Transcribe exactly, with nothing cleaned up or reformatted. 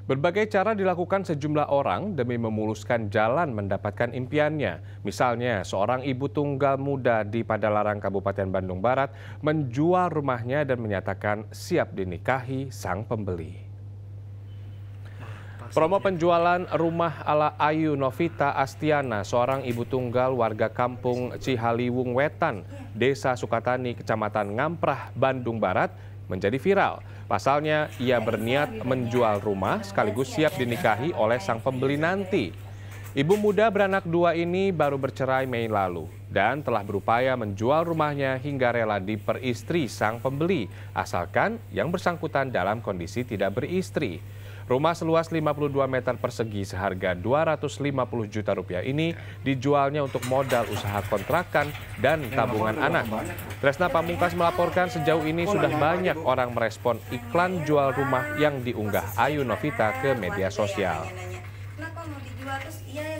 Berbagai cara dilakukan sejumlah orang demi memuluskan jalan mendapatkan impiannya. Misalnya, seorang ibu tunggal muda di Padalarang, Kabupaten Bandung Barat menjual rumahnya dan menyatakan siap dinikahi sang pembeli. Promo penjualan rumah ala Ayu Novita Astiana, seorang ibu tunggal warga kampung Cihaliwung Wetan, Desa Sukatani, Kecamatan Ngamprah, Bandung Barat, menjadi viral. Pasalnya, ia berniat menjual rumah sekaligus siap dinikahi oleh sang pembeli nanti. Ibu muda beranak dua ini baru bercerai Mei lalu dan telah berupaya menjual rumahnya hingga rela diperistri sang pembeli, asalkan yang bersangkutan dalam kondisi tidak beristri. Rumah seluas lima puluh dua meter persegi seharga dua ratus lima puluh juta rupiah ini dijualnya untuk modal usaha kontrakan dan tabungan anak. Tresna Pamungkas melaporkan sejauh ini sudah banyak orang merespon iklan jual rumah yang diunggah Ayu Novita ke media sosial.